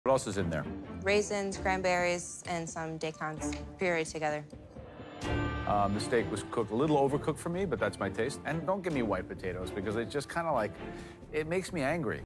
What else is in there? Raisins, cranberries, and some decants pureed together. The steak was cooked a little overcooked for me, but that's my taste. And don't give me white potatoes because it's just kind of like, it makes me angry.